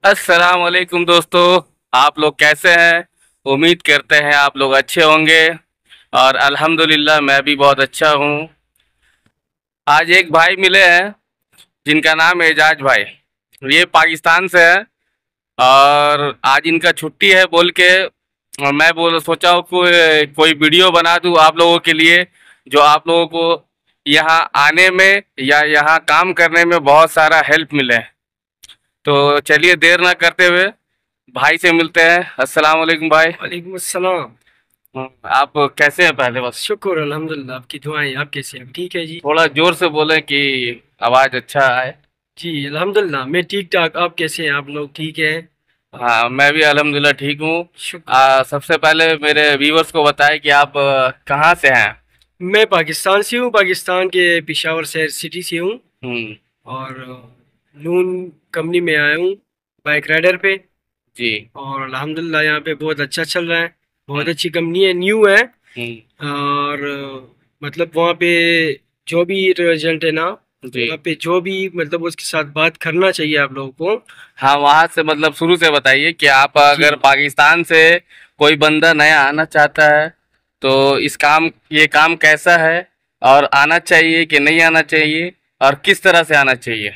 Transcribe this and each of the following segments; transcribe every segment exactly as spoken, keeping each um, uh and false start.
अस्सलाम वालेकुम दोस्तों। आप लोग कैसे हैं? उम्मीद करते हैं आप लोग अच्छे होंगे और अल्हम्दुलिल्लाह मैं भी बहुत अच्छा हूँ। आज एक भाई मिले हैं जिनका नाम है एजाज भाई। ये पाकिस्तान से है और आज इनका छुट्टी है बोल के और मैं बोल सोचा हूँ कोई कोई वीडियो बना दूँ आप लोगों के लिए, जो आप लोगों को यहाँ आने में या यहाँ काम करने में बहुत सारा हेल्प मिले। तो चलिए देर ना करते हुए भाई से मिलते हैं। अस्सलाम वालेकुम भाई। वालेकुम अस्सलाम। हम्म, आप कैसे हैं पहले बस? शुक्र अल्हम्दुलिल्लाह, आपकी दुआएं। आप कैसे हैं? ठीक है जी। थोड़ा जोर से बोलें कि आवाज़ अच्छा आए। जी अल्हम्दुलिल्लाह, मैं ठीक ठाक। आप कैसे हैं? आप लोग ठीक हैं? हाँ मैं भी अल्हम्दुलिल्लाह ठीक हूँ। शुक्र। आ, सबसे पहले मेरे व्यूवर्स को बताएं कि आप आ, कहाँ से हैं? मैं पाकिस्तान से हूँ, पाकिस्तान के पेशावर शहर सिटी से हूँ। हम्म। और नून कंपनी में आया हूँ बाइक राइडर पे। जी। और अल्हम्दुलिल्लाह यहाँ पे बहुत अच्छा चल रहा है। बहुत हम्म। अच्छी कंपनी है, न्यू है। हम्म। और मतलब वहाँ पे जो भी एजेंट है ना, जी। वहाँ पे जो भी मतलब उसके साथ बात करना चाहिए आप लोगों को। हाँ वहाँ से मतलब शुरू से बताइए कि आप जी। अगर पाकिस्तान से कोई बंदा नया आना चाहता है तो इस काम ये काम कैसा है और आना चाहिए कि नहीं आना चाहिए और किस तरह से आना चाहिए?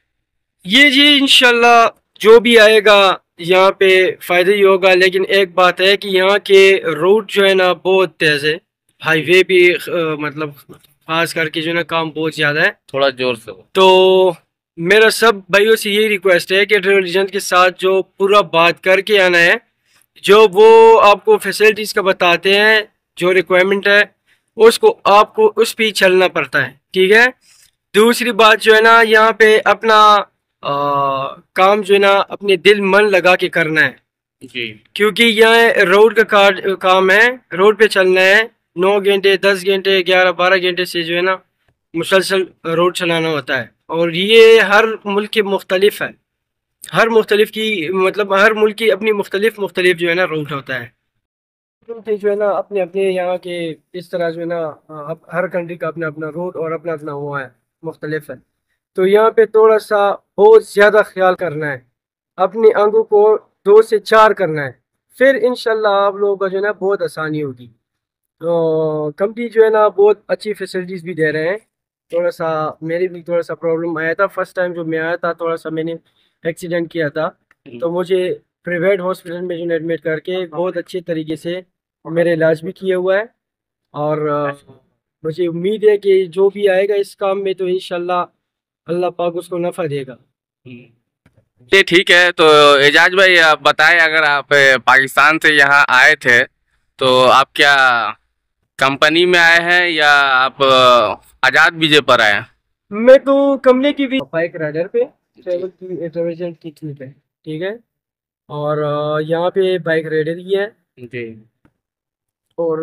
ये जी इंशाल्लाह जो भी आएगा यहाँ पे फायदा ही होगा। लेकिन एक बात है कि यहाँ के रोड जो है ना बहुत तेज है। हाईवे भी अ, मतलब खास करके जो है ना काम बहुत ज्यादा है। थोड़ा जोर से बोल। तो मेरा सब भाइयों से यही रिक्वेस्ट है कि ट्रेवल एजेंट के साथ जो पूरा बात करके आना है, जो वो आपको फैसिलिटीज का बताते हैं, जो रिक्वायरमेंट है उसको आपको उस पे ही चलना पड़ता है। ठीक है। दूसरी बात जो है ना, यहाँ पे अपना आ, काम जो है ना अपने दिल मन लगा के करना है। जी। क्योंकि यहाँ रोड का कार, काम है। रोड पे चलना है। नौ घंटे, दस घंटे, ग्यारह बारह घंटे से जो है ना मुसलसल रोड चलाना होता है। और ये हर मुल्क के मुख्तलिफ है। हर मुख्तलिफ की मतलब हर मुल्क की अपनी मुख्तलिफ मुख्तलिफ जो है ना रूट होता है। तो जो है ना अपने अपने यहाँ के इस तरह जो है ना अ, अब हर कंट्री का अपना अपना रूट और अपना अपना हुआ है, मुख्तलिफ है। तो यहाँ पे थोड़ा सा बहुत ज़्यादा ख्याल करना है। अपनी आंखों को दो से चार करना है। फिर इंशाल्लाह आप लोगों का जो है ना बहुत आसानी होगी। तो कंपनी जो है ना बहुत अच्छी फैसिलिटीज़ भी दे रहे हैं। थोड़ा सा मेरे भी थोड़ा सा प्रॉब्लम आया था फर्स्ट टाइम जो मैं आया था, थोड़ा सा मैंने एक्सीडेंट किया था। तो मुझे प्राइवेट हॉस्पिटल में जो एडमिट करके बहुत अच्छे तरीके से मेरा इलाज भी किया हुआ है। और अ, मुझे उम्मीद है कि जो भी आएगा इस काम में तो इंशाल्लाह अल्लाह पाक उसको नफ़ा देगा। ये ठीक है। तो एजाज भाई आप बताएं, अगर आप अ, पाकिस्तान से यहाँ आए थे तो आप क्या कंपनी में आए हैं या आप अ, आज़ाद वीजे पर आए हैं? मैं तो कंपनी की भी बाइक राइडर पे जी। ट्रेवल की ट्रेवल एजेंट की थी पे। ठीक है। और अ, यहाँ पे बाइक राइडर ही है। जी। और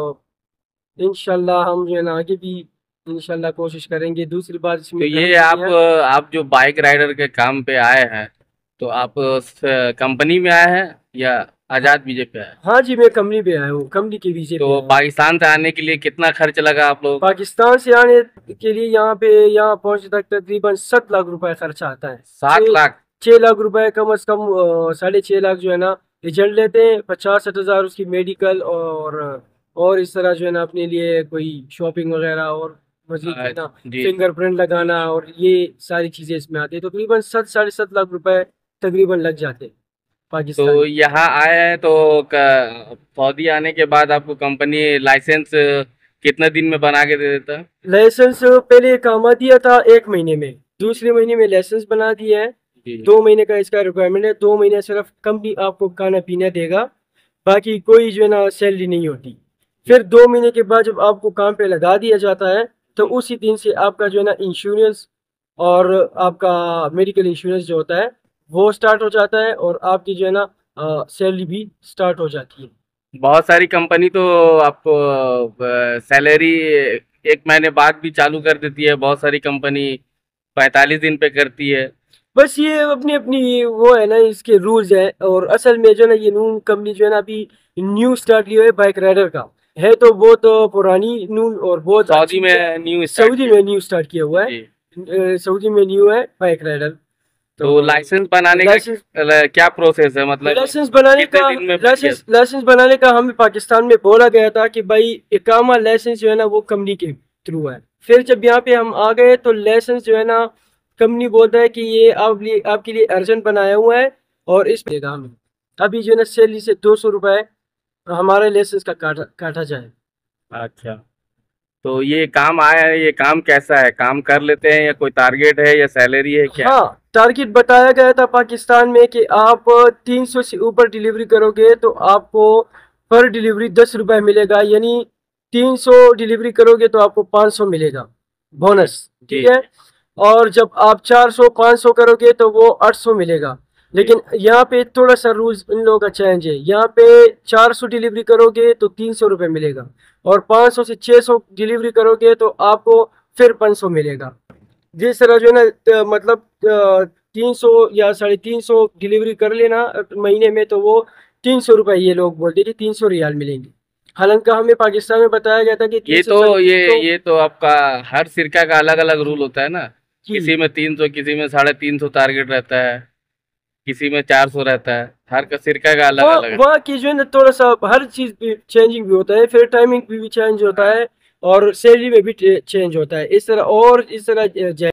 इंशाल्लाह हम जो है ना आगे भी इंशाल्लाह कोशिश करेंगे। दूसरी बात तो इसमें ये अहम जो आप है। आप जो बाइक राइडर के काम पे आए हैं तो आप कंपनी में आए हैं या हाँ। आज़ाद वीजे पे आए हैं? हाँ जी, मैं कंपनी पे आया हूँ, कंपनी के वीजे पे तो आया हूँ। पाकिस्तान से आने के लिए कितना खर्च लगा आप लोगों को? पाकिस्तान से आने के लिए यहाँ पे यहाँ पहुँचने तक तकरीबन सात लाख रुपए खर्चा आता है। सात छः लाख छः लाख रुपए कम अज कम, अ, साढ़े छः लाख जो है ना एजेंट लेते हैं। पचास साठ हज़ार उसकी मेडिकल और और इस तरह जो है ना अपने लिए कोई शॉपिंग वगैरह और मजीद जो अ, है ना जी। फिंगरप्रिंट लगाना और ये सारी चीज़ें इसमें आती है। तो तकरीबन सात साढ़े सात लाख रुपए तकरीबन लग जाते हैं तो पाकिस्तान। यहाँ आए हैं तो क- सऊदी आने के बाद आपको कंपनी लाइसेंस कितने दिन में बना के दे देता है? लाइसेंस पहले काम दिया था एक महीने में, दूसरे महीने में लाइसेंस बना दिया है। जी। दो महीने का इसका रिक्वायरमेंट है। दो महीने सिर्फ कंपनी आपको खाना पीना देगा, बाकी कोई जो है ना सैलरी नहीं होती। फिर दो महीने के बाद जब आपको काम पे लगा दिया जाता है तो उसी दिन से आपका जो है ना इंश्योरेंस और आपका मेडिकल इंश्योरेंस जो होता है वो स्टार्ट हो जाता है और आपकी जो है ना सैलरी भी स्टार्ट हो जाती है। बहुत सारी कंपनी तो आपको सैलरी एक महीने बाद भी चालू कर देती है, बहुत सारी कंपनी पैंतालीस दिन पे करती है। बस ये अपनी अपनी वो है ना, इसके रूल्स है। और असल में जो है ना ये नून कंपनी जो है ना अभी न्यू स्टार्ट किया है बाइक राइडर का। है तो बहुत पुरानी नून और बहुत सऊदी अच्छी है। में न्यू स्टार्ट सऊदी किया। में न्यू स्टार्ट किया हुआ है। जी। अ, सऊदी में न्यू है बाइक राइडर। तो लाइसेंस बनाने लाइसेंस का क्या प्रोसेस है, मतलब लाइसेंस बनाने का कितने दिन में बन लाइसेंस लाइसेंस बनाने का हमें पाकिस्तान में बोला गया था कि भाई इकामा लाइसेंस जो है ना वो कंपनी के थ्रू है। फिर जब यहाँ पे हम आ गए तो लाइसेंस जो है ना कंपनी बोलता है कि ये आप लिए आपके लिए अर्जेंट बनाया हुआ है और इस देगा हमें। अभी जो है ना सैलरी से दो सौ रुपये हमारे लाइसेंस का काटा काटा जाए। अच्छा, तो ये काम आया है, ये काम कैसा है, काम कर लेते हैं या कोई टारगेट है या सैलरी है क्या? हाँ, टारगेट बताया गया था पाकिस्तान में कि आप तीन सौ से ऊपर डिलीवरी करोगे तो आपको पर डिलीवरी दस रुपए मिलेगा, यानी तीन सौ डिलीवरी करोगे तो आपको पाँच सौ मिलेगा बोनस, ठीक है। और जब आप चार सौ पाँच सौ करोगे तो वो आठ सौ मिलेगा। लेकिन यहाँ पे थोड़ा सा रूल्स इन लोगों का चेंज है। यहाँ पे चार सौ डिलीवरी करोगे तो तीन सौ रुपये मिलेगा और पाँच सौ से छः सौ डिलीवरी करोगे तो आपको फिर पाँच सौ मिलेगा। जिस तरह जो है ना मतलब तीन सौ या साढ़े तीन सौ डिलीवरी कर लेना महीने में तो वो तीन सौ रुपये ये लोग बोलते थे तीन सौ रियाल मिलेंगे। हालांकि हमें पाकिस्तान में बताया गया था कि ये तो ये ये तो आपका हर सिरका का अलग अलग रूल होता है ना, किसी में तीन सौ, किसी में साढ़े तीन सौ टारगेट रहता है, किसी में चार सौ रहता है, हर का सिरका का अलग अलग है। वहाँ की जो है ना थोड़ा सा हर चीज भी चेंजिंग भी होता है, फिर टाइमिंग भी, भी चेंज होता है और सैलरी में भी चेंज होता है। इस तरह और इस तरह